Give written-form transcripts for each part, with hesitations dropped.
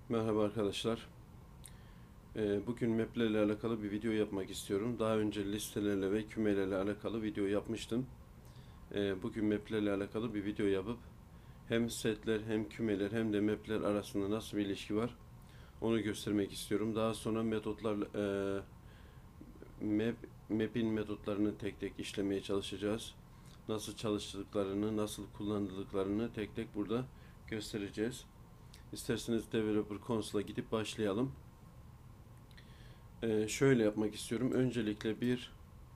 Merhaba arkadaşlar. Bugün map'lerle alakalı bir video yapmak istiyorum. Daha önce listelerle ve kümelerle alakalı video yapmıştım. Bugün map'lerle alakalı bir video yapıp hem setler hem kümeler hem de map'ler arasında nasıl bir ilişki var onu göstermek istiyorum. Daha sonra map, map'in metotlarını tek tek işlemeye çalışacağız. Nasıl çalıştıklarını, nasıl kullanıldıklarını tek tek burada göstereceğiz. İsterseniz Developer Console'a gidip başlayalım. Şöyle yapmak istiyorum. Öncelikle bir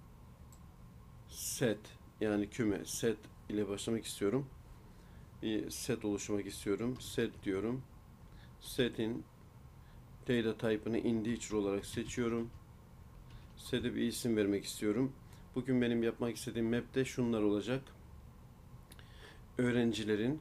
set, yani küme set ile başlamak istiyorum. Bir set oluşturmak istiyorum. Set diyorum. Set'in data type'ını integer olarak seçiyorum. Set'e bir isim vermek istiyorum. Bugün benim yapmak istediğim map'te şunlar olacak. Öğrencilerin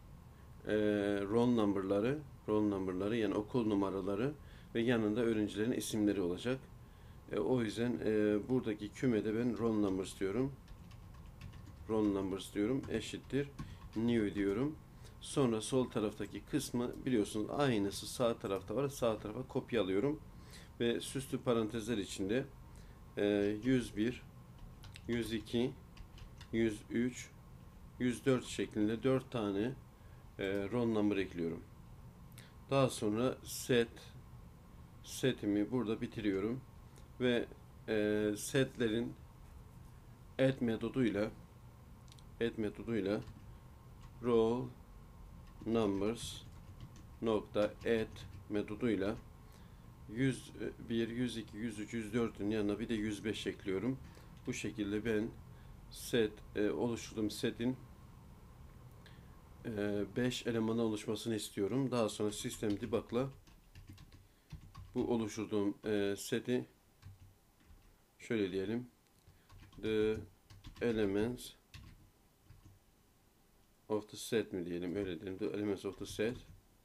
roll number'ları yani okul numaraları ve yanında öğrencilerin isimleri olacak. O yüzden buradaki kümede ben roll numbers diyorum. Roll numbers diyorum. Eşittir new diyorum. Sonra sol taraftaki kısmı biliyorsunuz aynısı sağ tarafta var. Sağ tarafa kopyalıyorum. Ve süslü parantezler içinde 101, 102, 103, 104 şeklinde 4 tane roll number ekliyorum. Daha sonra setimi burada bitiriyorum. Ve setlerin add roll numbers nokta add metoduyla 101, 102, 103, 104'ün yanına bir de 105 ekliyorum. Bu şekilde ben oluşturduğum setin 5 elemana oluşmasını istiyorum. Daha sonra sistem debug'la bu oluşturduğum seti şöyle diyelim. The elements of the set mi diyelim, öyle diyelim. The elements of the set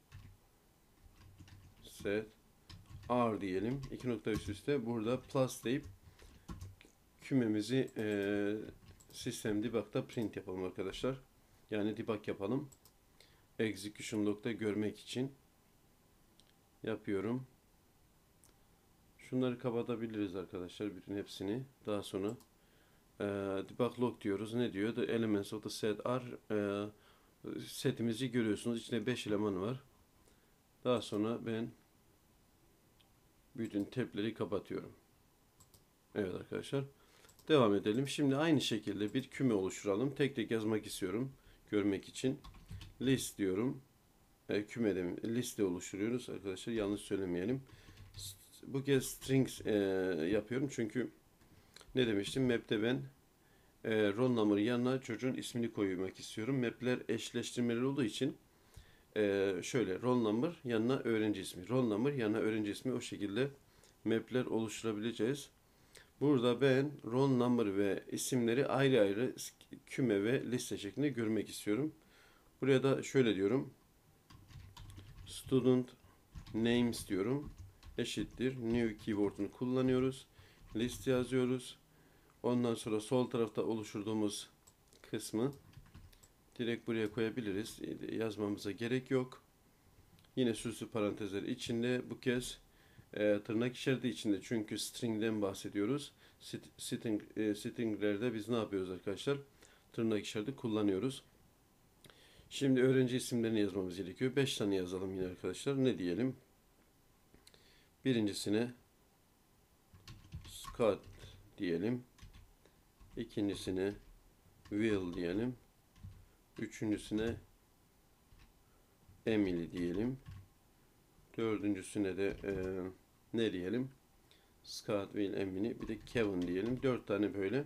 are diyelim. İki nokta üst üste burada plus deyip kümemizi sistem debug'da print yapalım arkadaşlar. Yani debug yapalım. Execution log'da görmek için yapıyorum. Şunları kapatabiliriz arkadaşlar, bütün hepsini. Daha sonra debug log diyoruz. Ne diyor? The elements of the set are setimizi görüyorsunuz. İçinde 5 eleman var. Daha sonra ben bütün tab'leri kapatıyorum. Evet arkadaşlar. Devam edelim. Şimdi aynı şekilde bir küme oluşturalım. Tek tek yazmak istiyorum. Görmek için. List diyorum. Kümede liste oluşturuyoruz arkadaşlar. Yanlış söylemeyelim. Bu kez strings yapıyorum. Çünkü ne demiştim? Map'te ben roll number yanına çocuğun ismini koymak istiyorum. Map'ler eşleştirmeli olduğu için şöyle roll number yanına öğrenci ismi. Roll number yanına öğrenci ismi, o şekilde map'ler oluşturabileceğiz. Burada ben roll number ve isimleri ayrı ayrı küme ve liste şeklinde görmek istiyorum. Buraya da şöyle diyorum. Student names diyorum. Eşittir new keyword'unu kullanıyoruz. List yazıyoruz. Ondan sonra sol tarafta oluşturduğumuz kısmı direkt buraya koyabiliriz. Yazmamıza gerek yok. Yine süslü parantezler içinde, bu kez tırnak işareti içinde, çünkü string'den bahsediyoruz. Stringlerde biz ne yapıyoruz arkadaşlar? Tırnak işareti kullanıyoruz. Şimdi öğrenci isimlerini yazmamız gerekiyor. 5 tane yazalım yine arkadaşlar. Ne diyelim? Birincisine Scott diyelim. İkincisine Will diyelim. Üçüncüsüne Emily diyelim. Dördüncüsüne de ne diyelim? Scott, Will, Emily, bir de Kevin diyelim. 4 tane böyle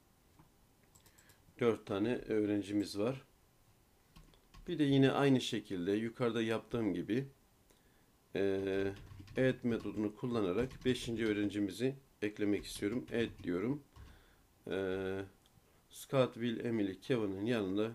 4 tane öğrencimiz var. Bir de yine aynı şekilde yukarıda yaptığım gibi add metodunu kullanarak 5. öğrencimizi eklemek istiyorum. Add diyorum. Scott, Will, Emily, Kevin'in yanında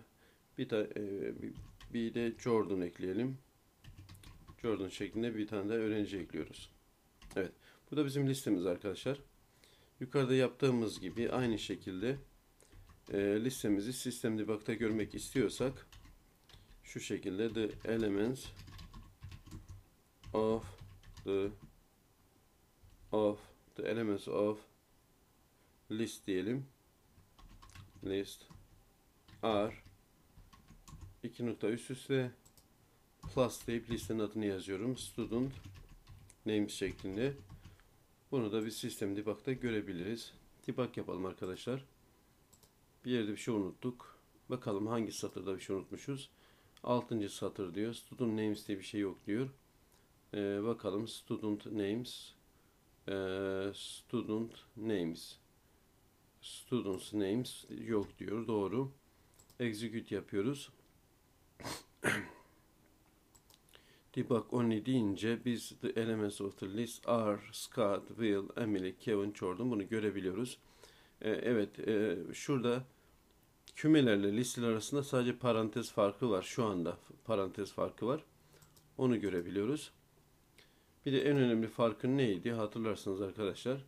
bir de Jordan ekleyelim. Jordan şeklinde bir tane de öğrenci ekliyoruz. Evet. Bu da bizim listemiz arkadaşlar. Yukarıda yaptığımız gibi aynı şekilde listemizi sistem debug'da görmek istiyorsak şu şekilde the elements of the elements of list diyelim. List are iki nokta üst üste plus deyip listenin adını yazıyorum. Student names şeklinde. Bunu da bir sistem debug'da görebiliriz. Debug yapalım arkadaşlar. Bir yerde bir şey unuttuk. Bakalım hangi satırda bir şey unutmuşuz. 6. satır diyor. Student names diye bir şey yok diyor. Bakalım student names students names yok diyor. Doğru. Execute yapıyoruz. Debug only deyince biz the elements of the list are Scott, Will, Emily, Kevin, Jordan bunu görebiliyoruz. Evet, şurada kümelerle listeler arasında sadece parantez farkı var. Şu anda parantez farkı var. Onu görebiliyoruz. Bir de en önemli farkı neydi? Hatırlarsınız arkadaşlar.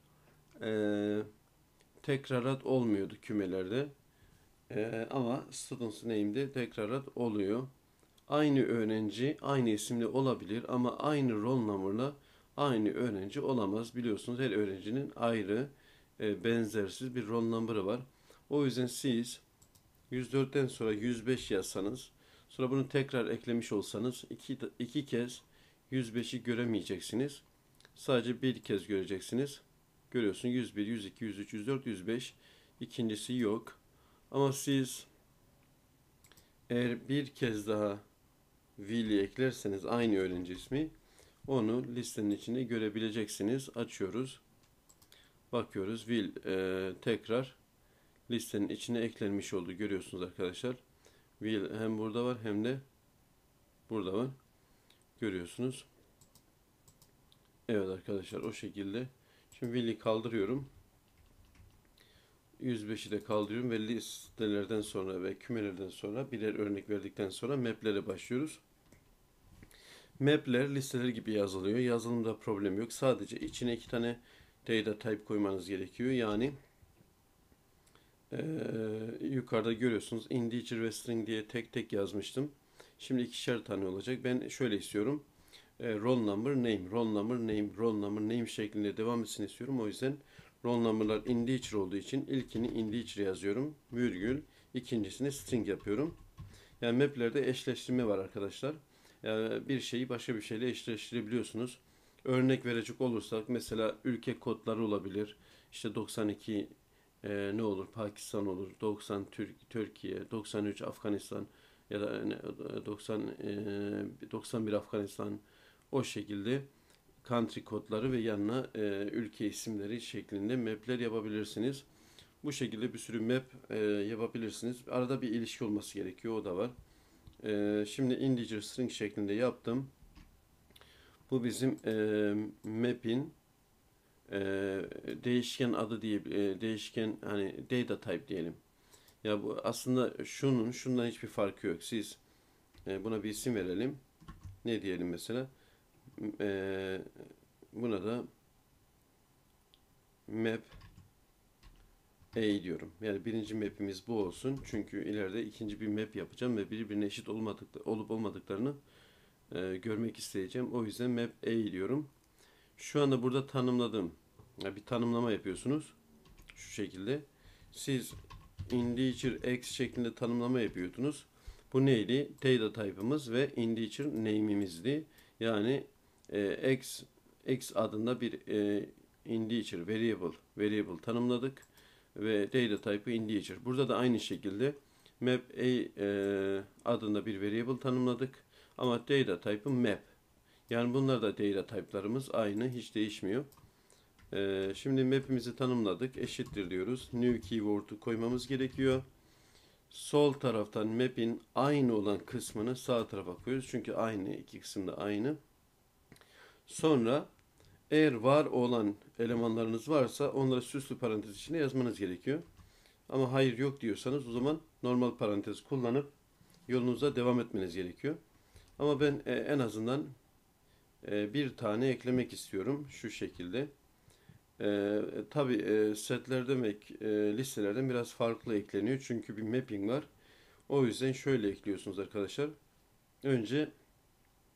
Tekrarat olmuyordu kümelerde. Ama students name'de tekrarat oluyor. Aynı öğrenci aynı isimli olabilir ama aynı roll number'la aynı öğrenci olamaz. Biliyorsunuz her öğrencinin ayrı benzersiz bir roll number'ı var. O yüzden siz 104'ten sonra 105 yazsanız, sonra bunu tekrar eklemiş olsanız iki kez 105'i göremeyeceksiniz. Sadece bir kez göreceksiniz. Görüyorsun 101, 102, 103, 104, 105. İkincisi yok. Ama siz eğer bir kez daha Will'i eklerseniz aynı öğrenci ismi, onu listenin içinde görebileceksiniz. Açıyoruz. Bakıyoruz. Will tekrar listenin içine eklenmiş oldu. Görüyorsunuz arkadaşlar. Will hem burada var hem de burada var. Görüyorsunuz. Evet arkadaşlar, o şekilde. Şimdi Will'i kaldırıyorum. 105'i de kaldırıyorum ve listelerden sonra ve kümelerden sonra birer örnek verdikten sonra map'lere başlıyoruz. Map'ler listeler gibi yazılıyor. Yazılımda problem yok. Sadece içine iki tane data type koymanız gerekiyor. Yani yukarıda görüyorsunuz integer ve string diye tek tek yazmıştım. Şimdi ikişer tane olacak. Ben şöyle istiyorum. Roll number, name, roll number, name, roll number, name şeklinde devam etsin istiyorum. O yüzden roll number'lar integer olduğu için ilkini integer yazıyorum. Virgül. İkincisini string yapıyorum. Yani map'lerde eşleştirme var arkadaşlar. Yani bir şeyi başka bir şeyle eşleştirebiliyorsunuz. Örnek verecek olursak mesela ülke kodları olabilir. İşte 92 ne olur? Pakistan olur. 90 Türkiye, 93 Afganistan ya da 91 Afganistan, o şekilde country kodları ve yanına ülke isimleri şeklinde map'ler yapabilirsiniz. Bu şekilde bir sürü map yapabilirsiniz. Arada bir ilişki olması gerekiyor. O da var. Şimdi integer string şeklinde yaptım. Bu bizim map'in değişken adı diye değişken hani data type diyelim. Ya bu aslında şundan hiçbir farkı yok. Siz buna bir isim verelim. Ne diyelim mesela? Buna da map A diyorum. Yani birinci map'imiz bu olsun. Çünkü ileride ikinci bir map yapacağım ve birbirine eşit olup olmadıklarını görmek isteyeceğim. O yüzden map A diyorum. Şu anda burada tanımladım. Yani bir tanımlama yapıyorsunuz. Şu şekilde. Siz integer x şeklinde tanımlama yapıyordunuz. Bu neydi? Data type'ımız ve integer name'imizdi. Yani x adında bir integer variable tanımladık ve data type'ı integer. Burada da aynı şekilde map a adında bir variable tanımladık ama data type'ı map. Yani bunlar da data type'larımız aynı, hiç değişmiyor. Şimdi map'imizi tanımladık. Eşittir diyoruz. New keyword'u koymamız gerekiyor. Sol taraftan map'in aynı olan kısmını sağ tarafa koyuyoruz. Çünkü aynı, iki kısım da aynı. Sonra eğer var olan elemanlarınız varsa onları süslü parantez içine yazmanız gerekiyor. Ama hayır yok diyorsanız o zaman normal parantez kullanıp yolunuza devam etmeniz gerekiyor. Ama ben en azından bir tane eklemek istiyorum şu şekilde. Tabi setlerde ve listelerden biraz farklı ekleniyor. Çünkü bir mapping var. O yüzden şöyle ekliyorsunuz arkadaşlar. Önce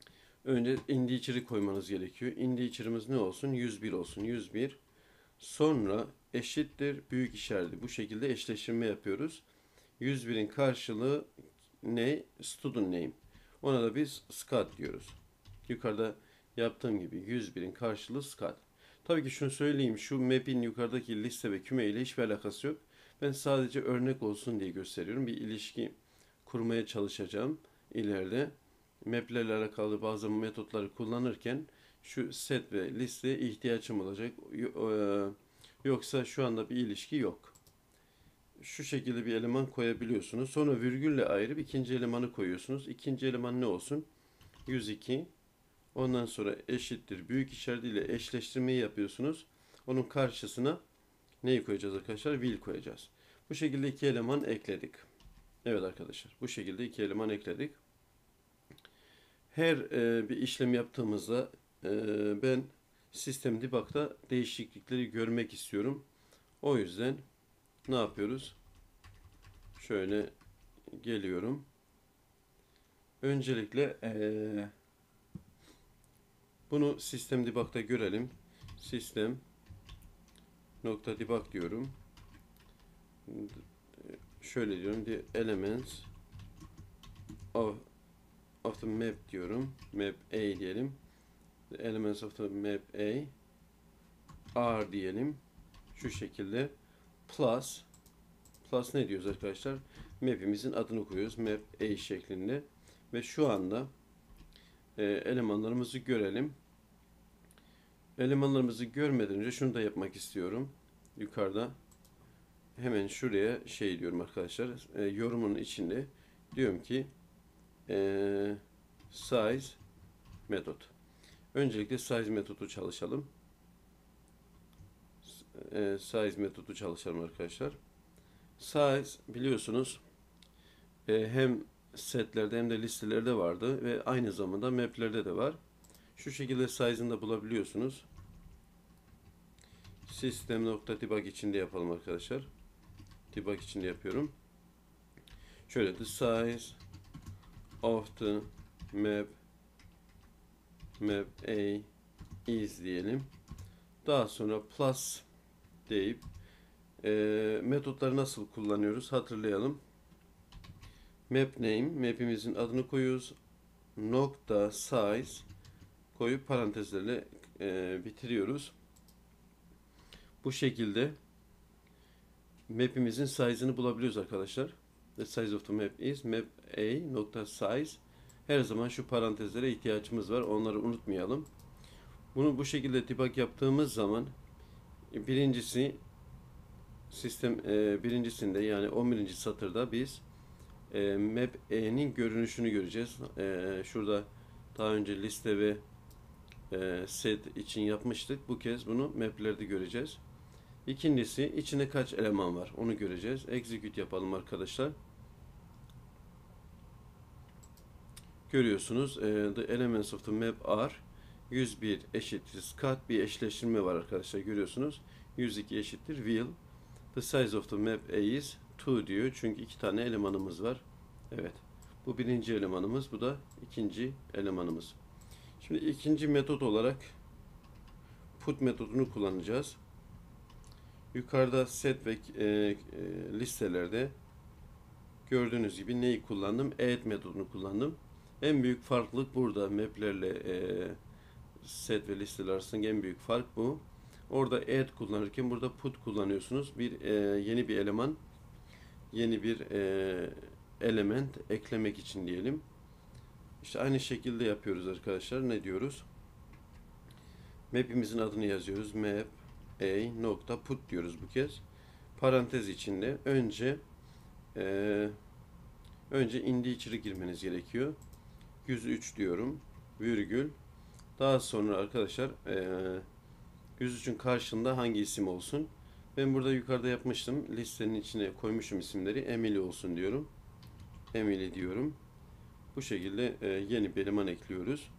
Önce indicer'ı koymanız gerekiyor. Indicer'ımız ne olsun? 101 olsun. 101. Sonra eşittir büyük işareti. Bu şekilde eşleştirme yapıyoruz. 101'in karşılığı ne? Student name. Ona da biz scat diyoruz. Yukarıda yaptığım gibi 101'in karşılığı scat. Tabii ki şunu söyleyeyim. Şu map'in yukarıdaki liste ve küme ile hiçbir alakası yok. Ben sadece örnek olsun diye gösteriyorum. Bir ilişki kurmaya çalışacağım ileride. Map'lerle alakalı bazı metotları kullanırken şu set ve listeye ihtiyacım olacak. Yoksa şu anda bir ilişki yok. Şu şekilde bir eleman koyabiliyorsunuz. Sonra virgülle ayırıp ikinci elemanı koyuyorsunuz. İkinci eleman ne olsun? 102. Ondan sonra eşittir büyük işaretiyle eşleştirmeyi yapıyorsunuz. Onun karşısına neyi koyacağız arkadaşlar? Will koyacağız. Bu şekilde iki eleman ekledik. Evet arkadaşlar, bu şekilde iki eleman ekledik. Her bir işlem yaptığımızda ben sistem debug'da değişiklikleri görmek istiyorum. O yüzden ne yapıyoruz? Şöyle geliyorum. Öncelikle bunu sistem debug'da görelim. Sistem nokta debug diyorum. Şöyle diyorum. The elements of the map diyorum. Map A diyelim. The elements of the map A are diyelim. Şu şekilde plus ne diyoruz arkadaşlar? Map'imizin adını koyuyoruz. Map A şeklinde. Ve şu anda elemanlarımızı görelim. Elemanlarımızı görmeden önce şunu da yapmak istiyorum. Yukarıda hemen şuraya şey diyorum arkadaşlar. Yorumun içinde diyorum ki size metot. Öncelikle size metodu çalışalım. Size metodu çalışalım arkadaşlar. Size biliyorsunuz hem setlerde hem de listelerde vardı ve aynı zamanda map'lerde de var. Şu şekilde size'ını da bulabiliyorsunuz. System.debug içinde yapalım arkadaşlar. Debug içinde yapıyorum. Şöyle the size of the map A is diyelim. Daha sonra plus deyip metotları nasıl kullanıyoruz hatırlayalım. Map name, map'imizin adını koyuyoruz. Nokta size koyup parantezlerle bitiriyoruz. Bu şekilde map'imizin size'ını bulabiliyoruz arkadaşlar. The size of the map is map A nokta size. Her zaman şu parantezlere ihtiyacımız var. Onları unutmayalım. Bunu bu şekilde debug yaptığımız zaman birincisi birincisinde yani 11. satırda biz map E'nin görünüşünü göreceğiz. Şurada daha önce liste ve set için yapmıştık. Bu kez bunu map'lerde göreceğiz. İkincisi içinde kaç eleman var onu göreceğiz. Execute yapalım arkadaşlar. Görüyorsunuz the elements of the map are 101 eşittir scat, bir eşleştirme var arkadaşlar, görüyorsunuz. 102 eşittir will. The size of the map A is 2 diyor. Çünkü iki tane elemanımız var. Evet. Bu birinci elemanımız. Bu da ikinci elemanımız. Şimdi ikinci metot olarak put metodunu kullanacağız. Yukarıda set ve listelerde gördüğünüz gibi neyi kullandım? Add metodunu kullandım. En büyük farklılık burada. Map'lerle set ve listeler arasındaki en büyük fark bu. Orada add kullanırken burada put kullanıyorsunuz. Yeni bir eleman, yeni bir element eklemek için diyelim. İşte aynı şekilde yapıyoruz arkadaşlar. Ne diyoruz? Map'imizin adını yazıyoruz. Map A nokta put diyoruz bu kez. Parantez içinde önce indicer'ı girmeniz gerekiyor. 103 diyorum. Virgül. Daha sonra arkadaşlar 103'ün karşında hangi isim olsun? Ben burada yukarıda yapmıştım. Listenin içine koymuşum isimleri. Emily olsun diyorum. Emily diyorum. Bu şekilde yeni bir eleman ekliyoruz.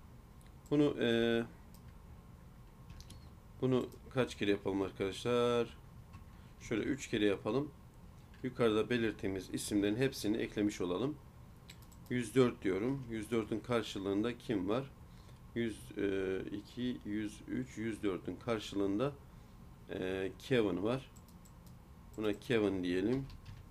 Bunu kaç kere yapalım arkadaşlar? Şöyle 3 kere yapalım. Yukarıda belirttiğimiz isimlerin hepsini eklemiş olalım. 104 diyorum. 104'ün karşılığında kim var? 102, 103, 104'ün karşılığında Kevin var. Buna Kevin diyelim.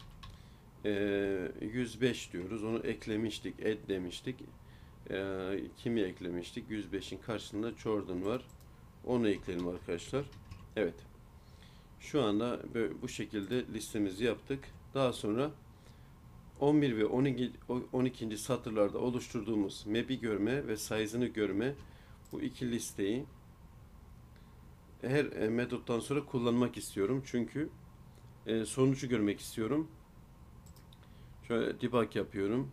105 diyoruz. Onu eklemiştik. Add demiştik. Kimi eklemiştik? 105'in karşısında Jordan var. Onu ekleyelim arkadaşlar. Evet. Şu anda bu şekilde listemizi yaptık. Daha sonra 11 ve 12. satırlarda oluşturduğumuz map'i görme ve size'ını görme, bu iki listeyi her metottan sonra kullanmak istiyorum. Çünkü sonucu görmek istiyorum. Şöyle debug yapıyorum.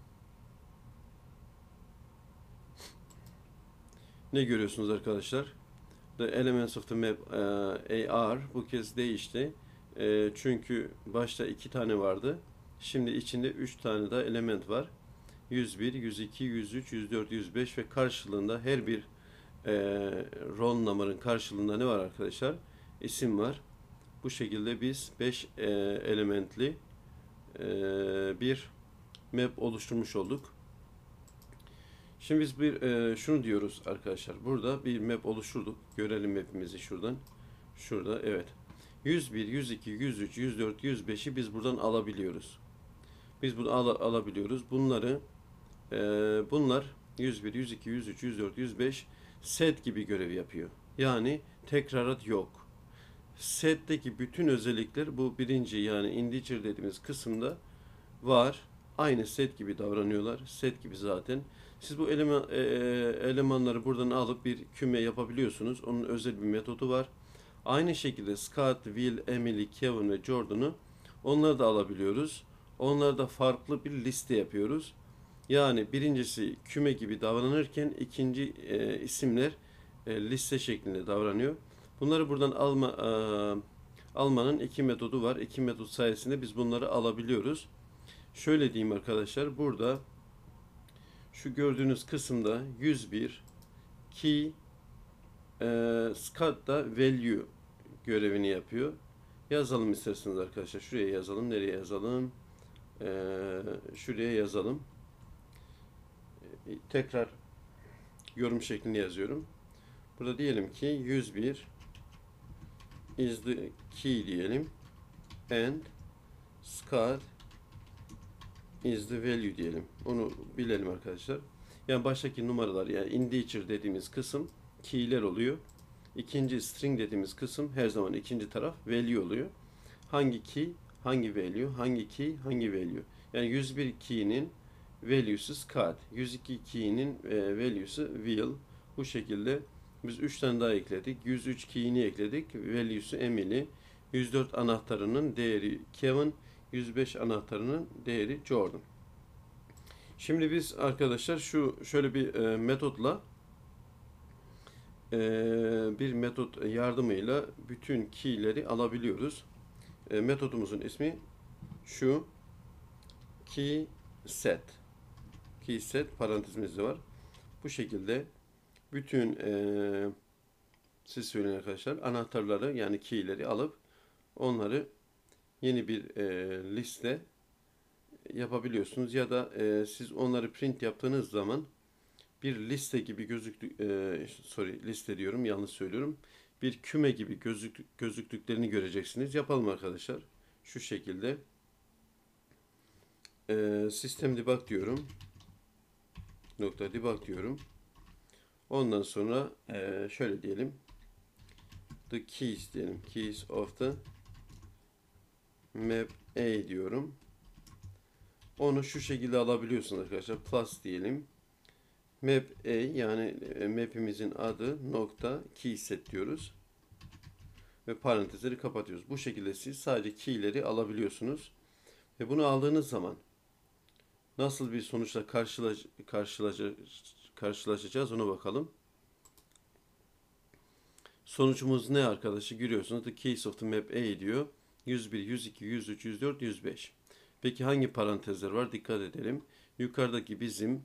Ne görüyorsunuz arkadaşlar? The elements of the map AR bu kez değişti. Çünkü başta 2 tane vardı. Şimdi içinde 3 tane daha element var. 101, 102, 103, 104, 105 ve karşılığında her bir roll number'ın karşılığında ne var arkadaşlar? İsim var. Bu şekilde biz 5 elementli bir map oluşturmuş olduk. Şimdi biz şunu diyoruz arkadaşlar. Burada bir map oluşturduk. Görelim map'imizi şuradan. Şurada evet. 101, 102, 103, 104, 105'i biz buradan alabiliyoruz. Biz bunu alabiliyoruz. Bunlar 101, 102, 103, 104, 105 set gibi görev yapıyor. Yani tekrarat yok. Set'teki bütün özellikler bu birinci yani integer dediğimiz kısımda var. Aynı set gibi davranıyorlar. Set gibi zaten. Siz bu elemanları buradan alıp bir küme yapabiliyorsunuz. Onun özel bir metodu var. Aynı şekilde Scott, Will, Emily, Kevin ve Jordan'ı onları da alabiliyoruz. Onları da farklı bir liste yapıyoruz. Yani birincisi küme gibi davranırken ikinci isimler liste şeklinde davranıyor. Bunları buradan almanın iki metodu var. İki metot sayesinde biz bunları alabiliyoruz. Şöyle diyeyim arkadaşlar. Burada şu gördüğünüz kısımda 101 key Scott da value görevini yapıyor. Yazalım isterseniz arkadaşlar. Şuraya yazalım. Nereye yazalım? Şuraya yazalım. Tekrar yorum şeklinde yazıyorum. Burada diyelim ki 101 is the key diyelim. And Scott is the value diyelim. Onu bilelim arkadaşlar. Yani baştaki numaralar yani integer dediğimiz kısım key'ler oluyor. İkinci string dediğimiz kısım her zaman ikinci taraf value oluyor. Hangi key, hangi value, hangi key, hangi value. Yani 101 key'nin value'su Scott, 102 key'nin value'su Will. Bu şekilde biz 3 tane daha ekledik. 103 key'ini ekledik. Value'su Emily. 104 anahtarının değeri Kevin. 105 anahtarının değeri Jordan. Şimdi biz arkadaşlar şöyle bir metotla bir metot yardımıyla bütün key'leri alabiliyoruz. Metodumuzun ismi şu key set. Key set parantezimizde var. Bu şekilde bütün siz söyleyin arkadaşlar anahtarları yani key'leri alıp onları yeni bir liste yapabiliyorsunuz ya da siz onları print yaptığınız zaman bir liste gibi liste diyorum yanlış söylüyorum. Bir küme gibi gözüktüklerini göreceksiniz. Yapalım arkadaşlar. Şu şekilde system debug diyorum. Nokta debug diyorum. Ondan sonra şöyle diyelim. The keys diyelim. Keys of the map A diyorum. Onu şu şekilde alabiliyorsunuz arkadaşlar. Plus diyelim. Map A yani map'imizin adı nokta key set diyoruz. Ve parantezleri kapatıyoruz. Bu şekilde siz sadece key'leri alabiliyorsunuz. Ve bunu aldığınız zaman nasıl bir sonuçla karşılaşacağız ona bakalım. Sonucumuz ne arkadaşı görüyorsunuz. The keys of the map A diyor. 101, 102, 103, 104, 105. Peki hangi parantezler var? Dikkat edelim. Yukarıdaki bizim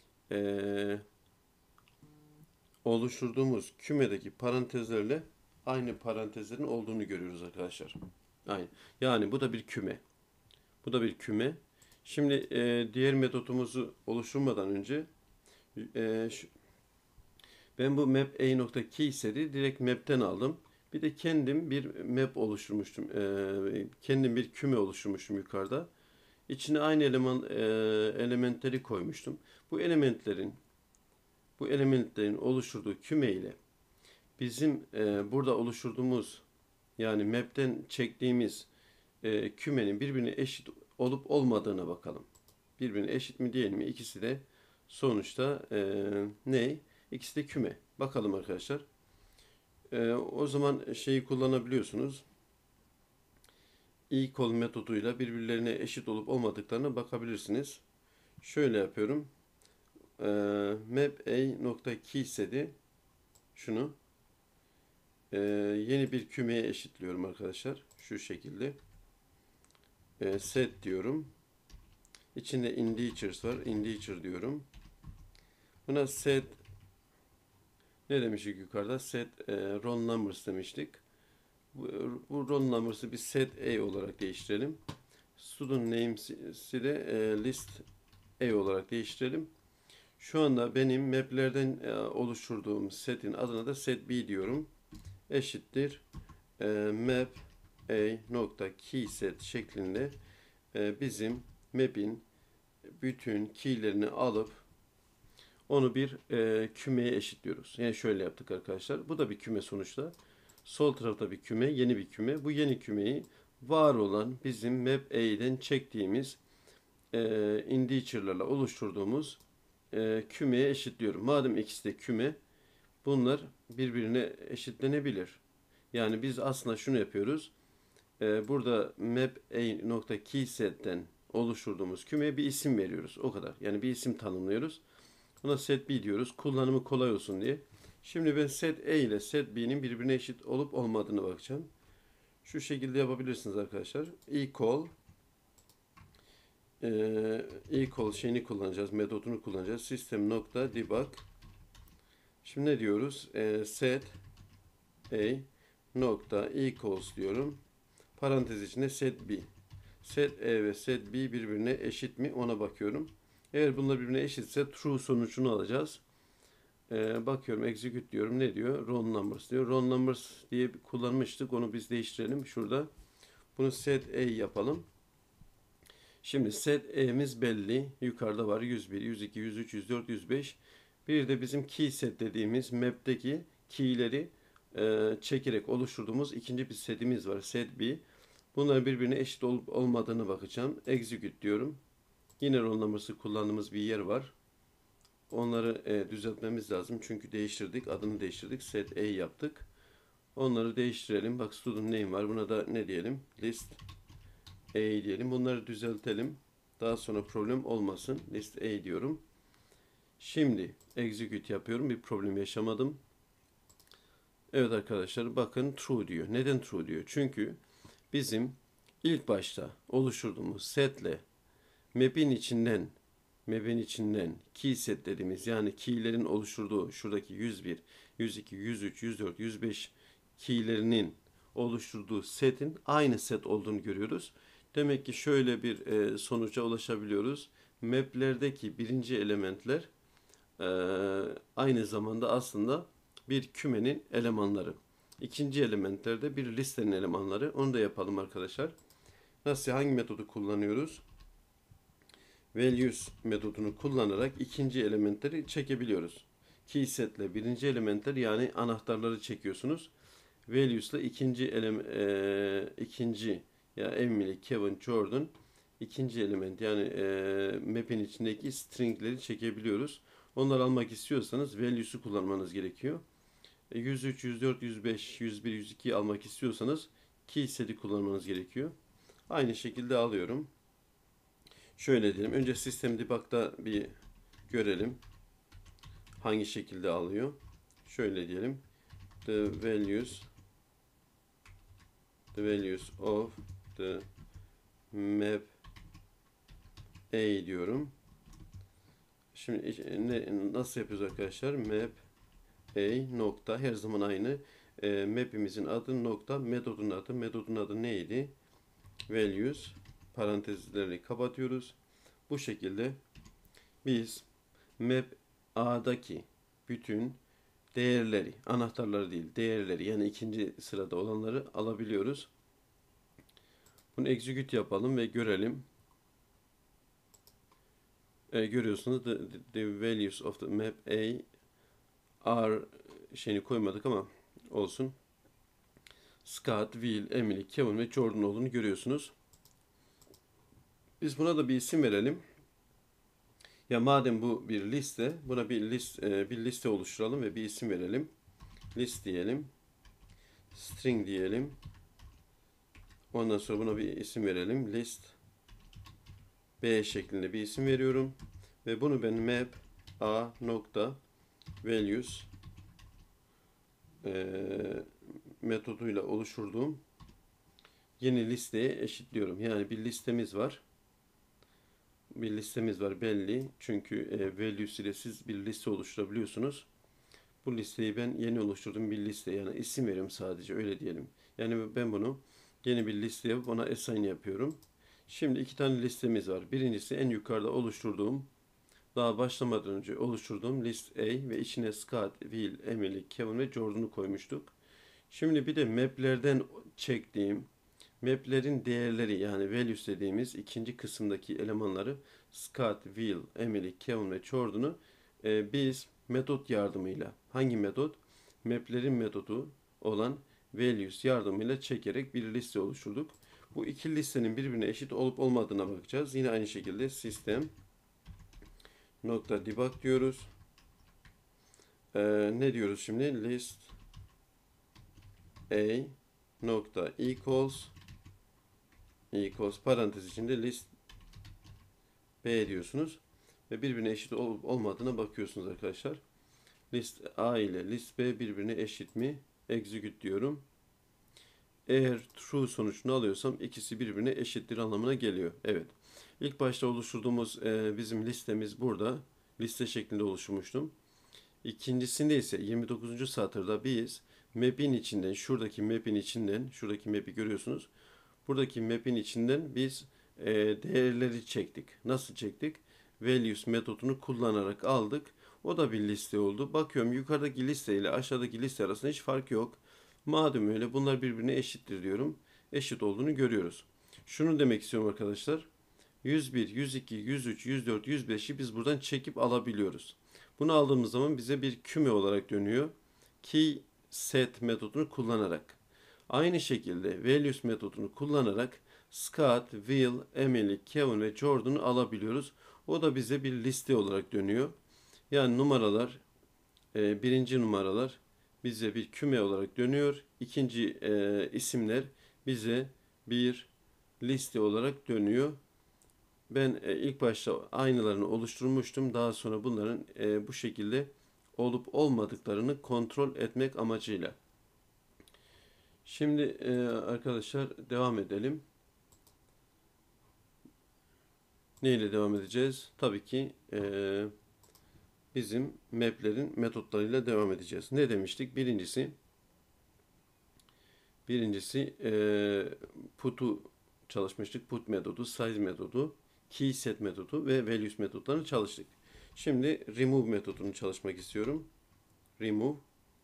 oluşturduğumuz kümedeki parantezlerle aynı parantezlerin olduğunu görüyoruz arkadaşlar. Aynı. Yani bu da bir küme. Bu da bir küme. Şimdi diğer metotumuzu oluşturmadan önce Ben bu map a.key seti direkt map'ten aldım. Bir de kendim bir map oluşturmuştum. Kendim bir küme oluşturmuştum yukarıda. İçine aynı elementleri koymuştum. Bu elementlerin oluşturduğu küme ile bizim burada oluşturduğumuz, yani map'ten çektiğimiz kümenin birbirine eşit olup olmadığına bakalım. Birbirine eşit mi değil mi? İkisi de sonuçta ne? İkisi de küme. Bakalım arkadaşlar. O zaman şeyi kullanabiliyorsunuz. Equal metoduyla birbirlerine eşit olup olmadıklarına bakabilirsiniz. Şöyle yapıyorum. Map a.keyset'i şunu yeni bir kümeye eşitliyorum arkadaşlar. Şu şekilde. Set diyorum. İçinde integers var. Integer diyorum. Buna set ne demiştik yukarıda? Set roll numbers demiştik. Bu roll numbers'ı bir set a olarak değiştirelim. Student names'i de list a olarak değiştirelim. Şu anda benim map'lerden oluşturduğum setin adına da set b diyorum. Eşittir map a nokta key set şeklinde bizim map'in bütün key'lerini alıp onu bir kümeye eşitliyoruz. Yani şöyle yaptık arkadaşlar. Bu da bir küme sonuçta. Sol tarafta bir küme, yeni bir küme. Bu yeni kümeyi var olan bizim map A'den çektiğimiz integer'larla oluşturduğumuz kümeye eşitliyorum. Madem ikisi de küme, bunlar birbirine eşitlenebilir. Yani biz aslında şunu yapıyoruz. Burada map a.keyset'ten oluşturduğumuz kümeye bir isim veriyoruz. O kadar. Yani bir isim tanımlıyoruz. Buna set b diyoruz. Kullanımı kolay olsun diye. Şimdi ben set a ile set b'nin birbirine eşit olup olmadığını bakacağım. Şu şekilde yapabilirsiniz arkadaşlar. Equal şeyini kullanacağız. Metodunu kullanacağız. System nokta debug. Şimdi ne diyoruz? Set a nokta equals diyorum. Parantez içinde set b. Set a ve set b birbirine eşit mi? Ona bakıyorum. Eğer bunlar birbirine eşitse true sonucunu alacağız. Bakıyorum, execute diyorum. Ne diyor? Roll numbers diyor. Roll numbers diye kullanmıştık. Onu biz değiştirelim. Şurada. Bunu set a yapalım. Şimdi set a'miz belli. Yukarıda var. 101, 102, 103, 104, 105. Bir de bizim key set dediğimiz map'teki key'leri çekerek oluşturduğumuz ikinci bir setimiz var. Set b. Bunların birbirine eşit olup olmadığını bakacağım. Execute diyorum. Yine roll numbers'ı kullandığımız bir yer var. Onları düzeltmemiz lazım. Çünkü değiştirdik. Adını değiştirdik. Set a yaptık. Onları değiştirelim. Bak, student name var. Buna da ne diyelim? List a diyelim. Bunları düzeltelim. Daha sonra problem olmasın. List a diyorum. Şimdi execute yapıyorum. Bir problem yaşamadım. Evet arkadaşlar, bakın true diyor. Neden true diyor? Çünkü bizim ilk başta oluşturduğumuz setle map'in içinden key set dediğimiz, yani key'lerin oluşturduğu şuradaki 101, 102, 103, 104, 105 key'lerinin oluşturduğu setin aynı set olduğunu görüyoruz. Demek ki şöyle bir sonuca ulaşabiliyoruz. Map'lerdeki birinci elementler aynı zamanda aslında bir kümenin elemanları. İkinci elementlerde bir listenin elemanları. Onu da yapalım arkadaşlar. Nasıl, hangi metodu kullanıyoruz? Values metodunu kullanarak ikinci elementleri çekebiliyoruz. Key set ile birinci elementler, yani anahtarları çekiyorsunuz. Values ile ikinci ya Emily, Kevin, Jordan ikinci element, yani map'in içindeki stringleri çekebiliyoruz. Onları almak istiyorsanız values'u kullanmanız gerekiyor. 103, 104, 105, 101, 102 almak istiyorsanız key set'i kullanmanız gerekiyor. Aynı şekilde alıyorum. Şöyle diyelim. Önce System Debug'da bir görelim. Hangi şekilde alıyor. Şöyle diyelim. The values of the map A diyorum. Şimdi nasıl yapıyoruz arkadaşlar? Map A nokta, her zaman aynı. Map'imizin adı nokta, metodun adı. Metodun adı neydi? Values. Parantezleri kapatıyoruz. Bu şekilde biz map A'daki bütün değerleri, anahtarları değil, değerleri, yani ikinci sırada olanları alabiliyoruz. Bunu execute yapalım ve görelim. Görüyorsunuz the values of the map A are şeyini koymadık ama olsun. Scott, Will, Emily, Kevin ve Jordan olduğunu görüyorsunuz. Biz buna da bir isim verelim. Ya madem bu bir liste, buna bir liste oluşturalım ve bir isim verelim. List diyelim. String diyelim. Ondan sonra buna bir isim verelim. List B şeklinde bir isim veriyorum. Ve bunu ben map a nokta values metoduyla oluşturduğum yeni listeye eşitliyorum. Yani bir listemiz var. Bir listemiz var belli. Çünkü values ile siz bir liste oluşturabiliyorsunuz. Bu listeyi ben yeni oluşturduğum bir liste, yani isim veriyorum sadece, öyle diyelim. Yani ben bunu yeni bir liste yapıp ona assign yapıyorum. Şimdi iki tane listemiz var. Birincisi en yukarıda oluşturduğum, daha başlamadan önce oluşturduğum list A ve içine Scott, Will, Emily, Kevin ve Jordan'u koymuştuk. Şimdi bir de map'lerden çektiğim map'lerin değerleri, yani values dediğimiz ikinci kısımdaki elemanları Scott, Will, Emily, Kevin ve Jordan'u biz metot yardımıyla, hangi metot? Map'lerin metodu olan values yardımıyla çekerek bir liste oluşturduk. Bu iki listenin birbirine eşit olup olmadığına bakacağız. Yine aynı şekilde system nokta debug diyoruz. Ne diyoruz şimdi? List A nokta equals parantez içinde list B diyorsunuz ve birbirine eşit olup olmadığına bakıyorsunuz arkadaşlar. List A ile list B birbirine eşit mi? Execute diyorum. Eğer true sonucunu alıyorsam ikisi birbirine eşittir anlamına geliyor. Evet. İlk başta oluşturduğumuz bizim listemiz burada. Liste şeklinde oluşturmuştum. İkincisinde ise 29. satırda biz map'in içinden, şuradaki map'i görüyorsunuz. Buradaki map'in içinden biz değerleri çektik. Nasıl çektik? Values metodunu kullanarak aldık. O da bir liste oldu. Bakıyorum yukarıdaki liste ile aşağıdaki liste arasında hiç fark yok. Madem öyle, bunlar birbirine eşittir diyorum. Eşit olduğunu görüyoruz. Şunu demek istiyorum arkadaşlar. 101, 102, 103, 104, 105'i biz buradan çekip alabiliyoruz. Bunu aldığımız zaman bize bir küme olarak dönüyor. Key set metodunu kullanarak. Aynı şekilde values metodunu kullanarak Scott, Will, Emily, Kevin ve Jordan'ı alabiliyoruz. O da bize bir liste olarak dönüyor. Yani numaralar, birinci numaralar bize bir küme olarak dönüyor. İkinci isimler bize bir liste olarak dönüyor. Ben ilk başta aynılarını oluşturmuştum. Daha sonra bunların bu şekilde olup olmadıklarını kontrol etmek amacıyla. Şimdi arkadaşlar devam edelim. Neyle devam edeceğiz? Tabii ki bizim map'lerin metotlarıyla devam edeceğiz. Ne demiştik? Birincisi put'u çalışmıştık. Put metodu, size metodu, key set metodu ve values metotlarını çalıştık. Şimdi remove metodunu çalışmak istiyorum. Remove.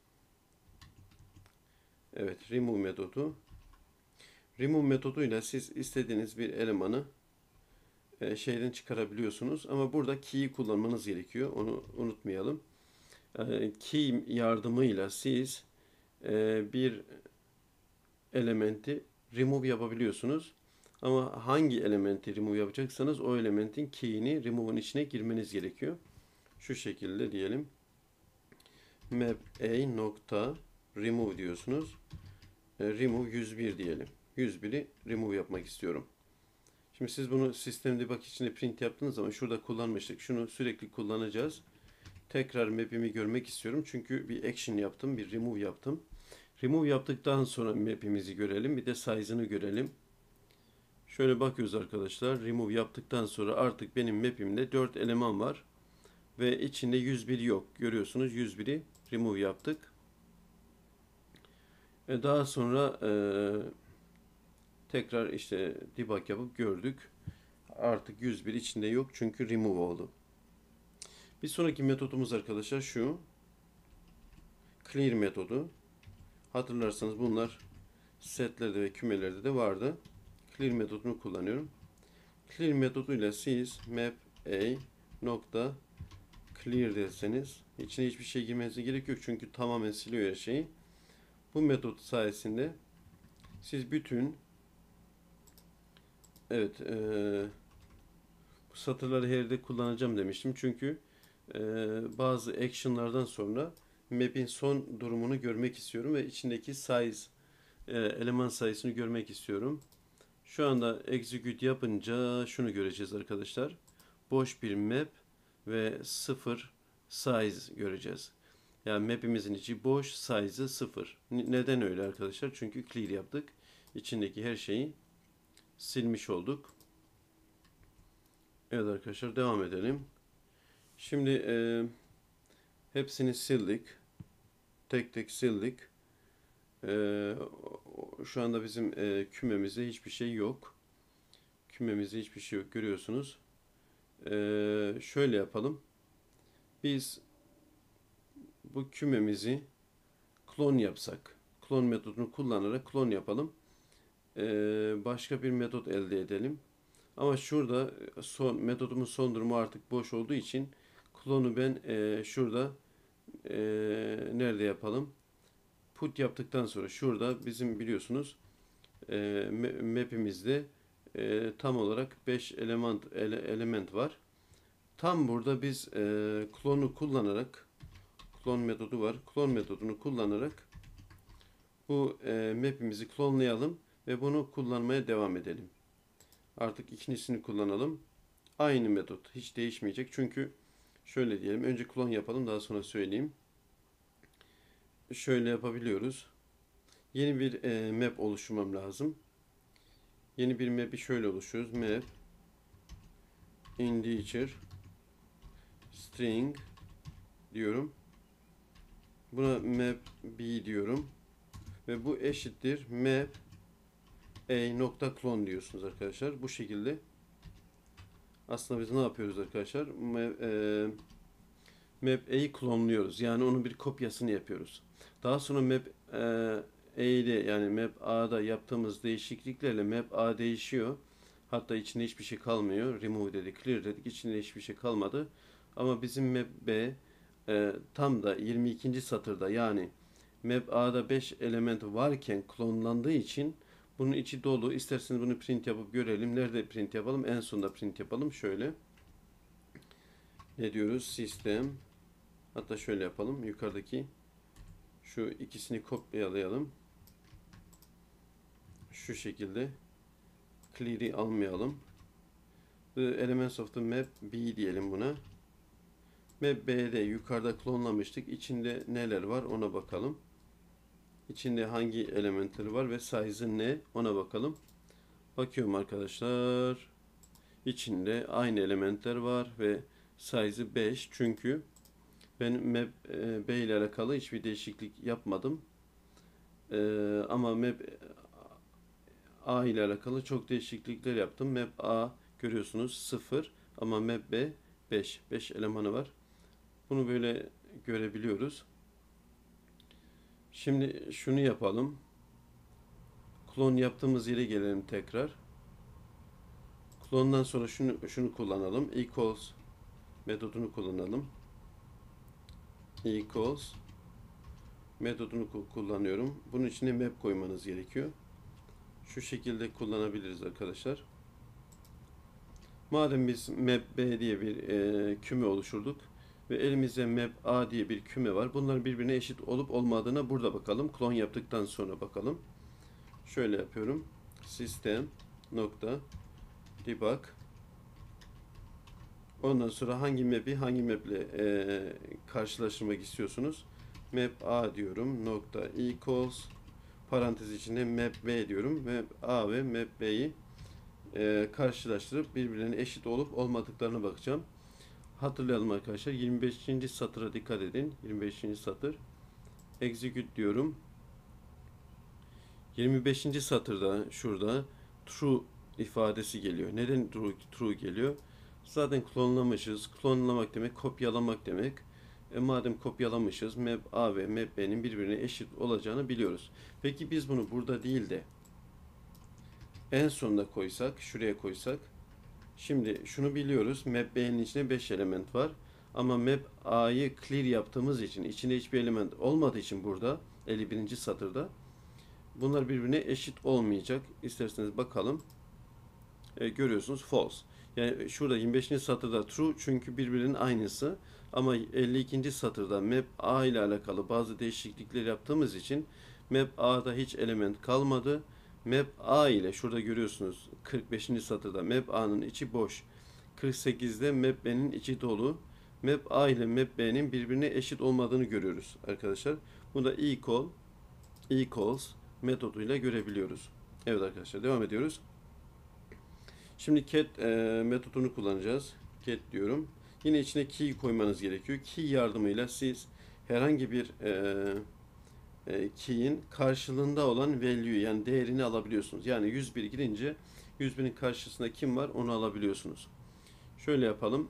Evet, remove metodu. Remove metoduyla siz istediğiniz bir elemanı şeyden çıkarabiliyorsunuz. Ama burada key'i kullanmanız gerekiyor. Onu unutmayalım. Key yardımıyla siz bir elementi remove yapabiliyorsunuz. Ama hangi elementi remove yapacaksanız o elementin key'ini remove'un içine girmeniz gerekiyor. Şu şekilde diyelim. Map a nokta remove diyorsunuz. Remove 101 diyelim. 101'i remove yapmak istiyorum. Şimdi siz bunu sistem debug içinde print yaptığınız zaman şurada kullanmıştık. Şunu sürekli kullanacağız. Tekrar map'imi görmek istiyorum. Çünkü bir action yaptım, bir remove yaptım. Remove yaptıktan sonra map'imizi görelim. Bir de size'ını görelim. Şöyle bakıyoruz arkadaşlar. Remove yaptıktan sonra artık benim map'imde 4 eleman var. Ve içinde 101 yok. Görüyorsunuz 101'i remove yaptık. Daha sonra tekrar işte debug yapıp gördük. Artık 101 içinde yok çünkü remove oldu. Bir sonraki metodumuz arkadaşlar şu. clear metodu. Hatırlarsanız bunlar setlerde ve kümelerde de vardı. Clear metodunu kullanıyorum. Clear metoduyla siz map a nokta clear derseniz içine hiçbir şey girmenize gerek yok. Çünkü tamamen siliyor her şeyi. Bu metot sayesinde siz bütün evet bu satırları her yerde kullanacağım demiştim. Çünkü bazı action'lardan sonra map'in son durumunu görmek istiyorum ve içindeki size eleman sayısını görmek istiyorum. Şu anda execute yapınca şunu göreceğiz arkadaşlar. Boş bir map ve 0 size göreceğiz. Yani map'imizin içi boş, size'ı 0. Neden öyle arkadaşlar? Çünkü clear yaptık. İçindeki her şeyi silmiş olduk. Evet arkadaşlar, devam edelim. Şimdi hepsini sildik. Tek tek sildik. Şu anda bizim kümemizde hiçbir şey yok. Kümemizde hiçbir şey yok, görüyorsunuz. Şöyle yapalım. Biz bu kümemizi klon yapsak. Klon metodunu kullanarak klon yapalım. Başka bir metot elde edelim. Ama şurada metodumun son durumu artık boş olduğu için klonu ben şurada nerede yapalım? Put yaptıktan sonra şurada bizim biliyorsunuz map'imizde tam olarak 5 element var. Tam burada biz klonu kullanarak, klon metodu var. Klon metodunu kullanarak bu map'imizi klonlayalım ve bunu kullanmaya devam edelim. Artık ikincisini kullanalım. Aynı metot hiç değişmeyecek. Çünkü şöyle diyelim. Önce klon yapalım, daha sonra söyleyeyim. Şöyle yapabiliyoruz. Yeni bir map oluşturmam lazım. Yeni bir map'i şöyle oluşturuyoruz. Map integer string diyorum. Buna map b diyorum. Ve bu eşittir map a nokta clone diyorsunuz arkadaşlar. Bu şekilde. Aslında biz ne yapıyoruz arkadaşlar? Map a'yı klonluyoruz. Yani onun bir kopyasını yapıyoruz. Daha sonra map a'de yani map a'da yaptığımız değişikliklerle map a değişiyor. Hatta içinde hiçbir şey kalmıyor. Remove dedik, clear dedik. İçinde hiçbir şey kalmadı. Ama bizim map b tam da 22. satırda, yani map a'da 5 element varken klonlandığı için bunun içi dolu. İsterseniz bunu print yapıp görelim. Nerede print yapalım? En sonunda print yapalım. Şöyle. Ne diyoruz? System. Hatta şöyle yapalım. Yukarıdaki şu ikisini kopyalayalım. Şu şekilde. Clear'i almayalım. The elements of the map B diyelim buna. Map B'de yukarıda klonlamıştık. İçinde neler var ona bakalım. İçinde hangi elementleri var ve size'ı ne ona bakalım. Bakıyorum arkadaşlar. İçinde aynı elementler var ve size'ı 5. Çünkü ben map B ile alakalı hiçbir değişiklik yapmadım. Ama map A ile alakalı çok değişiklikler yaptım. Map A görüyorsunuz 0 ama map B 5. 5 elemanı var. Bunu böyle görebiliyoruz. Şimdi şunu yapalım. Klon yaptığımız yere gelelim tekrar. Klondan sonra şunu kullanalım. Equals metodunu kullanalım. Equals metodunu kullanıyorum. Bunun içine map koymanız gerekiyor. Şu şekilde kullanabiliriz arkadaşlar. Madem biz map B diye bir küme oluşturduk ve elimizde map A diye bir küme var. Bunların birbirine eşit olup olmadığına burada bakalım. Klon yaptıktan sonra bakalım. Şöyle yapıyorum. System nokta debug. Ondan sonra hangi map'i hangi map'le karşılaştırmak istiyorsunuz? Map A diyorum. Nokta equals parantez içinde map B diyorum. Map A ve map B'yi karşılaştırıp birbirlerine eşit olup olmadıklarına bakacağım. Hatırlayalım arkadaşlar. 25. satıra dikkat edin. 25. satır. Execute diyorum. 25. satırda şurada true ifadesi geliyor. Neden true geliyor? Zaten klonlamışız. Klonlamak demek kopyalamak demek. Madem kopyalamışız, map A ve map B'nin birbirine eşit olacağını biliyoruz. Peki biz bunu burada değil de en sonda koysak, şuraya koysak. Şimdi şunu biliyoruz. Map B'nin içinde 5 element var. Ama map A'yı clear yaptığımız için, içinde hiçbir element olmadığı için burada 51. satırda bunlar birbirine eşit olmayacak. İsterseniz bakalım. Görüyorsunuz false. Yani şurada 25. satırda true çünkü birbirinin aynısı. Ama 52. satırda map A ile alakalı bazı değişiklikler yaptığımız için map A'da hiç element kalmadı. Map A ile şurada görüyorsunuz 45. satırda map A'nın içi boş. 48'de map B'nin içi dolu. Map A ile map B'nin birbirine eşit olmadığını görüyoruz arkadaşlar. Bunu da equals metoduyla görebiliyoruz. Evet arkadaşlar, devam ediyoruz. Şimdi cat metodunu kullanacağız. Cat diyorum. Yine içine key koymanız gerekiyor. Key yardımıyla siz herhangi bir key'in karşılığında olan value yani değerini alabiliyorsunuz. Yani 101 girince 101'in karşısında kim var onu alabiliyorsunuz. Şöyle yapalım.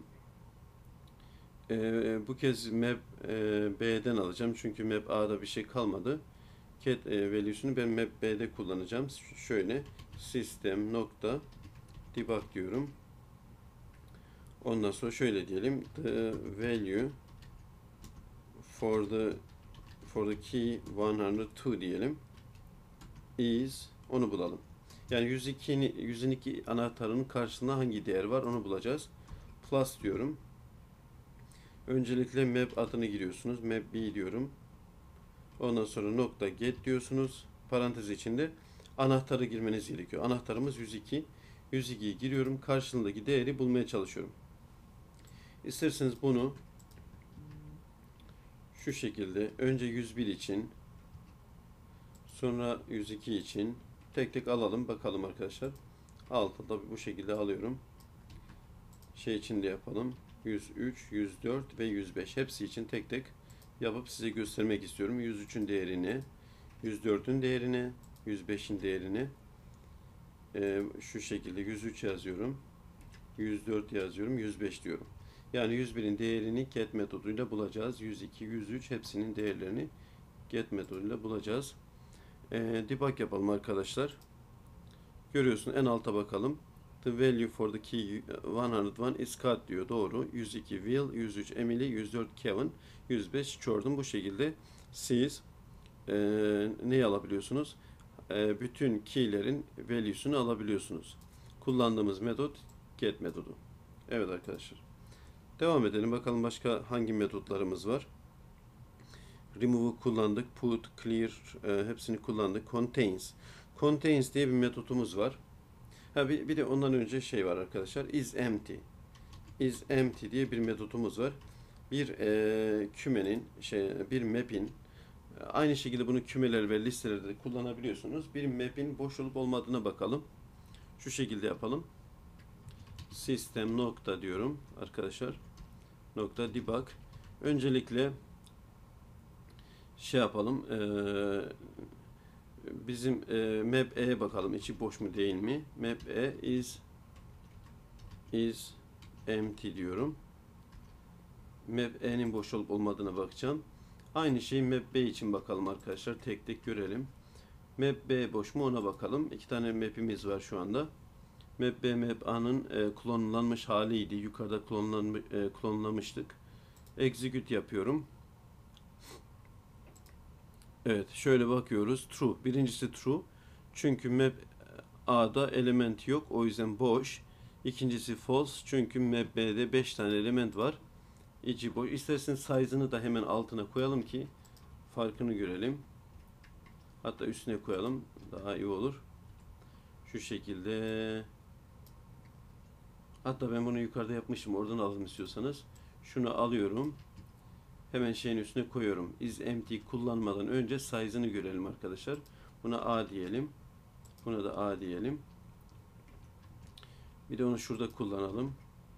Bu kez map B'den alacağım. Çünkü map A'da bir şey kalmadı. Cat value'sunu ben map B'de kullanacağım. Şöyle system nokta debug diyorum. Ondan sonra şöyle diyelim. The value for the key 102 diyelim. Is onu bulalım. Yani 102 anahtarının karşısında hangi değer var onu bulacağız. Plus diyorum. Öncelikle map adını giriyorsunuz. Map B diyorum. Ondan sonra nokta get diyorsunuz. Parantez içinde anahtarı girmeniz gerekiyor. Anahtarımız 102. 102'yi giriyorum. Karşılığındaki değeri bulmaya çalışıyorum. İsterseniz bunu şu şekilde önce 101 için sonra 102 için tek tek alalım bakalım arkadaşlar. Altında bu şekilde alıyorum. Şey için de yapalım. 103, 104 ve 105 hepsi için tek tek yapıp size göstermek istiyorum. 103'ün değerini, 104'ün değerini, 105'in değerini şu şekilde 103 yazıyorum. 104 yazıyorum. 105 diyorum. Yani 101'in değerini get metoduyla bulacağız. 102, 103 hepsinin değerlerini get metoduyla bulacağız. Debug yapalım arkadaşlar. Görüyorsun en alta bakalım. The value for the key 101 is Scott diyor. Doğru. 102 Will, 103 Emily, 104 Kevin, 105 Jordan. Bu şekilde siz neyi alabiliyorsunuz? Bütün key'lerin value'sunu alabiliyorsunuz. Kullandığımız metot get metodu. Evet arkadaşlar. Devam edelim. Bakalım başka hangi metotlarımız var. Remove'u kullandık. Put, clear hepsini kullandık. Contains. Contains diye bir metodumuz var. Bir de ondan önce şey var arkadaşlar. Is empty. Is empty diye bir metodumuz var. Bir kümenin bir map'in aynı şekilde bunu kümeler ve listelerde de kullanabiliyorsunuz. Bir map'in boş olup olmadığına bakalım. Şu şekilde yapalım. System nokta diyorum arkadaşlar. Nokta debug. Öncelikle şey yapalım. Bizim map E'ye bakalım. İçi boş mu değil mi? Map E is empty diyorum. Map E'nin boş olup olmadığına bakacağım. Aynı şeyi map B için bakalım arkadaşlar. Tek tek görelim. Map B boş mu ona bakalım. İki tane map'imiz var şu anda. Map B, Map A'nın klonlanmış haliydi. Yukarıda klonlamıştık. Execute yapıyorum. Evet, şöyle bakıyoruz. True. Birincisi true. Çünkü map A'da element yok. O yüzden boş. İkincisi false. Çünkü map B'de 5 tane element var. İçi boş. İsterseniz size'ını da hemen altına koyalım ki farkını görelim. Hatta üstüne koyalım. Daha iyi olur. Şu şekilde. Hatta ben bunu yukarıda yapmışım. Oradan alın istiyorsanız. Şunu alıyorum. Hemen şeyin üstüne koyuyorum. Is empty kullanmadan önce size'ını görelim arkadaşlar. Buna A diyelim. Buna da A diyelim. Bir de onu şurada kullanalım.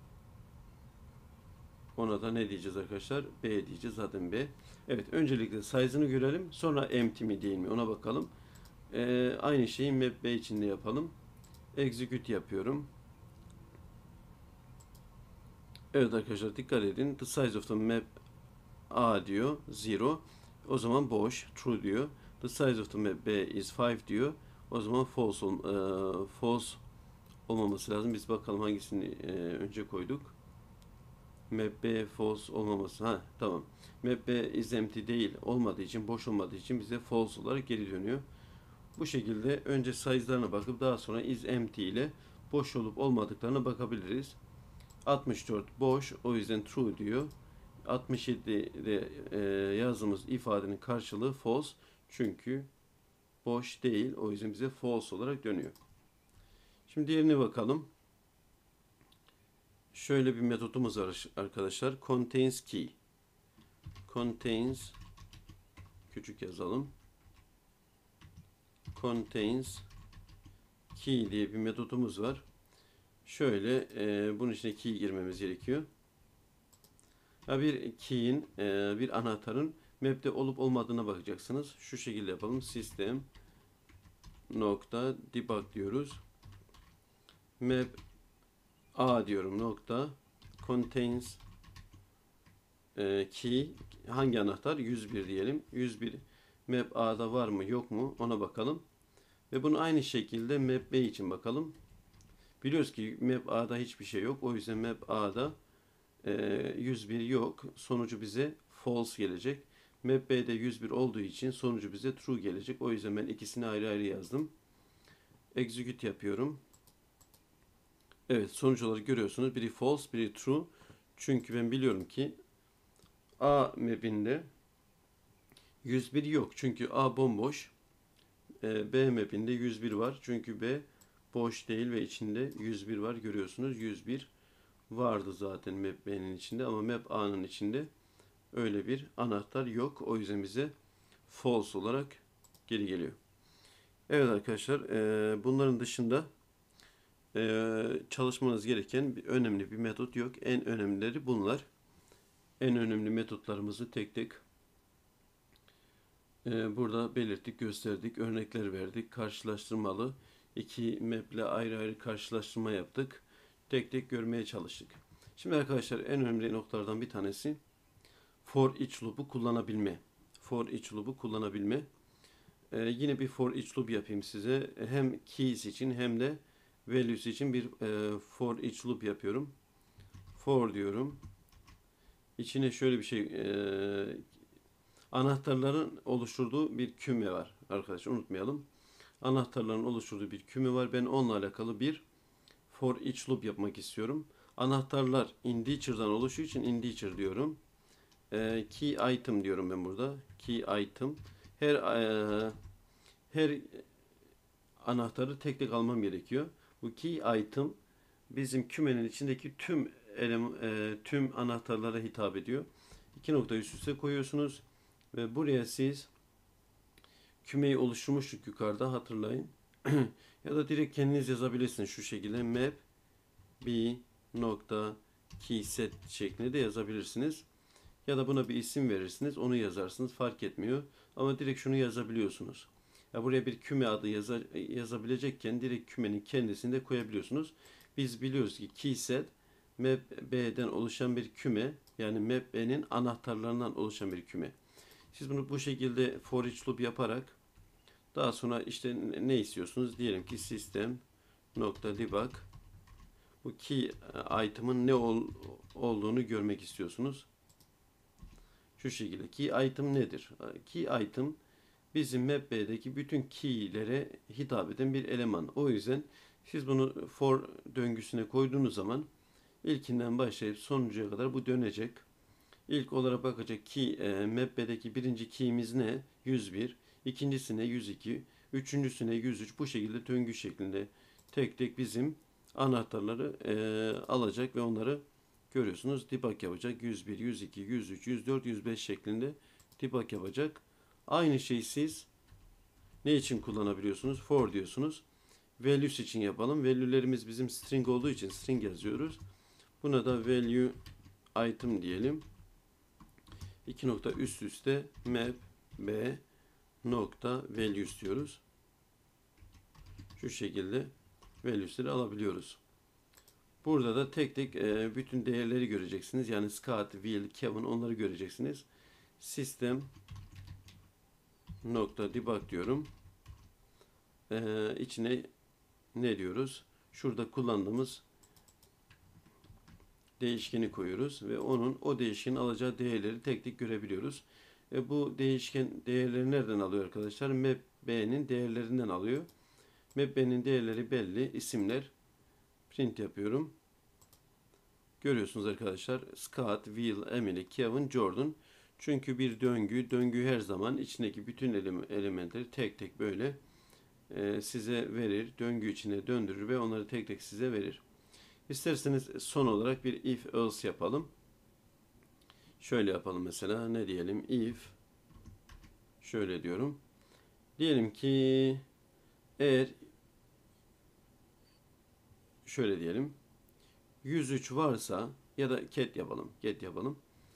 Ona da ne diyeceğiz arkadaşlar? B diyeceğiz. Zaten B. Evet. Öncelikle size'ını görelim. Sonra empty mi değil mi? Ona bakalım. Aynı şeyi map B için de yapalım. Execute yapıyorum. Evet arkadaşlar dikkat edin. The size of the map A diyor 0. O zaman boş. True diyor. The size of the map B is 5 diyor. O zaman false olmaması lazım. Biz bakalım hangisini önce koyduk. Map B false olmaması. Ha tamam. Map B is empty değil. Olmadığı için, boş olmadığı için bize false olarak geri dönüyor. Bu şekilde önce size'larına bakıp daha sonra is empty ile boş olup olmadıklarına bakabiliriz. 64 boş. O yüzden true diyor. 67'de yazdığımız ifadenin karşılığı false. Çünkü boş değil. O yüzden bize false olarak dönüyor. Şimdi diğerine bakalım. Şöyle bir metodumuz var arkadaşlar. Contains key. Contains küçük yazalım. Contains key diye bir metodumuz var. Şöyle bunun içine key girmemiz gerekiyor. Bir key'in, bir anahtarın map'te olup olmadığına bakacaksınız. Şu şekilde yapalım. System nokta debug diyoruz. Map A diyorum nokta contains key hangi anahtar? 101 diyelim. 101 map A'da var mı yok mu ona bakalım. Ve bunu aynı şekilde map B için bakalım. Biliyoruz ki map A'da hiçbir şey yok. O yüzden map A'da 101 yok. Sonucu bize false gelecek. Map B'de 101 olduğu için sonucu bize true gelecek. O yüzden ben ikisini ayrı ayrı yazdım. Execute yapıyorum. Evet, sonuç olarak görüyorsunuz. Biri false, biri true. Çünkü ben biliyorum ki A map'inde 101 yok. Çünkü A bomboş. B map'inde 101 var. Çünkü B boş değil ve içinde 101 var. Görüyorsunuz 101 vardı zaten map B'nin içinde ama map A'nın içinde öyle bir anahtar yok. O yüzden bize false olarak geri geliyor. Evet arkadaşlar, bunların dışında çalışmanız gereken önemli bir metot yok. En önemlileri bunlar. En önemli metotlarımızı tek tek burada belirttik, gösterdik, örnekler verdik. Karşılaştırmalı iki map ile ayrı ayrı karşılaştırma yaptık. Tek tek görmeye çalıştık. Şimdi arkadaşlar en önemli noktalardan bir tanesi for each loop'u kullanabilme. For each loop'u kullanabilme. Yine bir for each loop yapayım size. Hem keys için hem de values için bir for each loop yapıyorum. For diyorum. İçine şöyle bir şey anahtarların oluşturduğu bir küme var arkadaşlar, unutmayalım. Anahtarların oluşturduğu bir küme var. Ben onunla alakalı bir for each loop yapmak istiyorum. Anahtarlar integer'dan oluşuyor için integer diyorum. Key item diyorum ben burada. Key item. Her anahtarı tek tek almam gerekiyor. Bu key item bizim kümenin içindeki tüm anahtarlara hitap ediyor. İki nokta üst üste koyuyorsunuz ve buraya siz kümeyi oluşturmuştuk yukarıda, hatırlayın. Ya da direkt kendiniz yazabilirsiniz şu şekilde map b nokta key set şeklinde de yazabilirsiniz. Ya da buna bir isim verirsiniz, onu yazarsınız, fark etmiyor. Ama direkt şunu yazabiliyorsunuz. Ya buraya bir küme adı yazabilecekken direkt kümenin kendisini de koyabiliyorsunuz. Biz biliyoruz ki key set map B'den oluşan bir küme, yani map B'nin anahtarlarından oluşan bir küme. Siz bunu bu şekilde for each loop yaparak daha sonra işte ne istiyorsunuz? Diyelim ki system nokta debug, bu key item'ın ne olduğunu görmek istiyorsunuz. Şu şekilde key item nedir? Key item bizim map B'deki bütün key'lere hitap eden bir eleman. O yüzden siz bunu for döngüsüne koyduğunuz zaman ilkinden başlayıp sonuncuya kadar bu dönecek. İlk olarak bakacak ki map B'deki birinci key'imiz ne? 101. İkincisine 102. Üçüncüsüne 103. Bu şekilde döngü şeklinde tek tek bizim anahtarları alacak ve onları görüyorsunuz. Debug yapacak. 101, 102, 103, 104, 105 şeklinde debug yapacak. Aynı şeyi siz ne için kullanabiliyorsunuz? For diyorsunuz. Values için yapalım. Value'lerimiz bizim string olduğu için string yazıyoruz. Buna da value item diyelim. İki nokta üst üste map b nokta values diyoruz. Şu şekilde values'leri alabiliyoruz. Burada da tek tek bütün değerleri göreceksiniz. Yani Scott, Will, Kevin, onları göreceksiniz. System nokta debug diyorum. İçine ne diyoruz? Şurada kullandığımız değişkeni koyuyoruz ve o değişkenin alacağı değerleri tek tek görebiliyoruz. Bu değişken değerleri nereden alıyor arkadaşlar? Map-B'nin değerlerinden alıyor. Map-B'nin değerleri belli. İsimler. Print yapıyorum. Görüyorsunuz arkadaşlar. Scott, Will, Emily, Kevin, Jordan. Çünkü bir döngü her zaman içindeki bütün elementleri tek tek böyle size verir. Döngü içine döndürür ve onları tek tek size verir. İsterseniz son olarak bir if else yapalım. Şöyle yapalım mesela. Ne diyelim? If şöyle diyorum. Diyelim ki eğer şöyle diyelim. 103 varsa ya da get yapalım.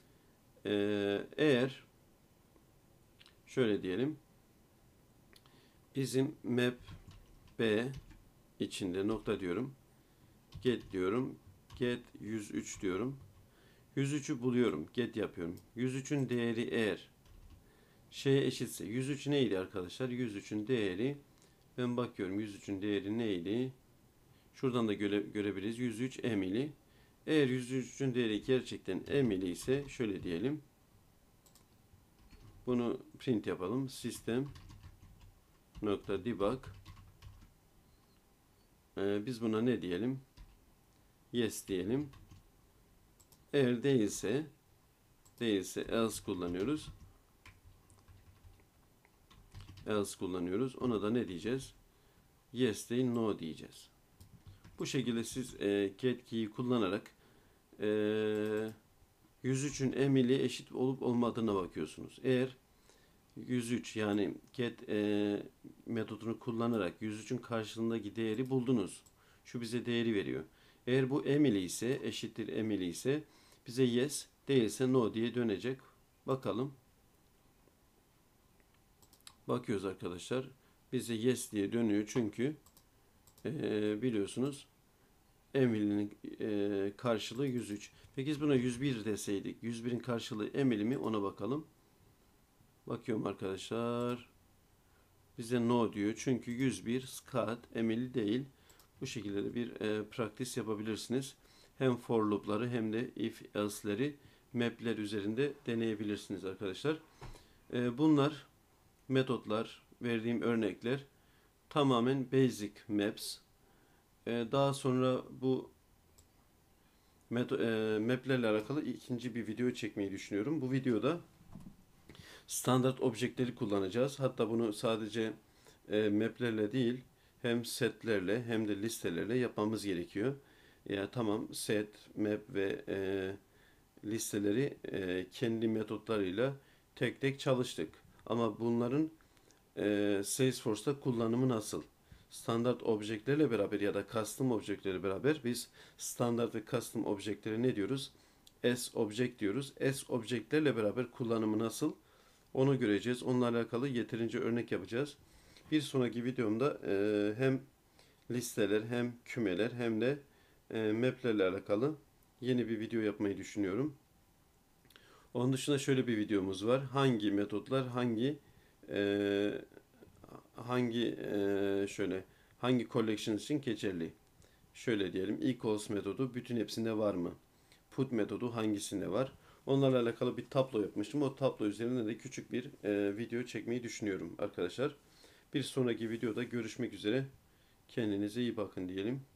Eğer şöyle diyelim. Bizim map B içinde nokta diyorum. Get diyorum. Get 103 diyorum. 103'ü buluyorum. Get yapıyorum. 103'ün değeri eğer şeye eşitse. 103 neydi arkadaşlar? 103'ün değeri ben bakıyorum. 103'ün değeri neydi? Şuradan da görebiliriz. 103 Emily. Eğer 103'ün değeri gerçekten Emily ise şöyle diyelim. Bunu print yapalım. System nokta debug. Biz buna ne diyelim? Yes diyelim. Eğer değilse else kullanıyoruz. Ona da ne diyeceğiz? Yes değil, no diyeceğiz. Bu şekilde siz get key'i kullanarak 103'ün Emily eşit olup olmadığına bakıyorsunuz. Eğer 103 yani get metodunu kullanarak 103'ün karşılığındaki değeri buldunuz. Şu bize değeri veriyor. Eğer bu Emily ise eşittir Emily ise bize yes değilse no diye dönecek. Bakalım. Bakıyoruz arkadaşlar. Bize yes diye dönüyor çünkü biliyorsunuz Emily'nin karşılığı 103. Peki biz buna 101 deseydik 101'in karşılığı Emily mi ona bakalım. Bakıyorum arkadaşlar. Bize no diyor. Çünkü 101 Scott, Emily değil. Bu şekilde de bir practice yapabilirsiniz. Hem for loop'ları hem de if else'leri map'ler üzerinde deneyebilirsiniz arkadaşlar. Bunlar metotlar, verdiğim örnekler tamamen basic maps. Daha sonra bu map'lerle alakalı ikinci bir video çekmeyi düşünüyorum. Bu videoda standart objeleri kullanacağız. Hatta bunu sadece map'lerle değil hem setlerle hem de listelerle yapmamız gerekiyor. Ya tamam set, map ve listeleri kendi metotlarıyla tek tek çalıştık. Ama bunların Salesforce'ta kullanımı nasıl? Standart objelerle beraber ya da custom objelerle beraber biz standart ve custom objeleri ne diyoruz? S object diyoruz. S objelerle beraber kullanımı nasıl? Onu göreceğiz. Onunla alakalı yeterince örnek yapacağız. Bir sonraki videomda hem listeler hem kümeler hem de maplerle alakalı yeni bir video yapmayı düşünüyorum. Onun dışında şöyle bir videomuz var. Hangi metotlar hangi collection için geçerli? Şöyle diyelim. Equals metodu bütün hepsinde var mı? Put metodu hangisinde var? Onlarla alakalı bir tablo yapmıştım. O tablo üzerinde de küçük bir video çekmeyi düşünüyorum arkadaşlar. Bir sonraki videoda görüşmek üzere. Kendinize iyi bakın diyelim.